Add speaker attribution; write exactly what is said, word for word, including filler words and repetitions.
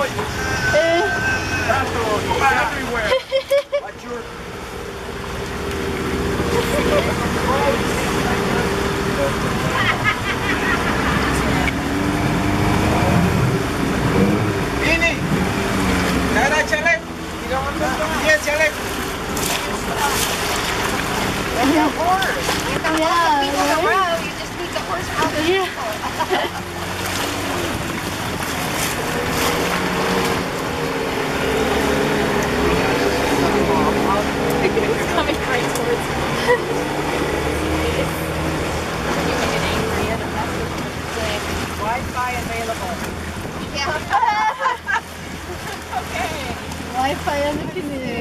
Speaker 1: everywhere. Watch your... Ini, cara celek. Iya celek. That's a horse. You don't
Speaker 2: Yeah,
Speaker 1: want the people
Speaker 2: right?
Speaker 1: to row. You just need the horse out of the
Speaker 2: Yeah.
Speaker 1: It's coming right towards me. Wi-Fi available. Yeah. Okay.
Speaker 2: Wi-Fi on the canoe.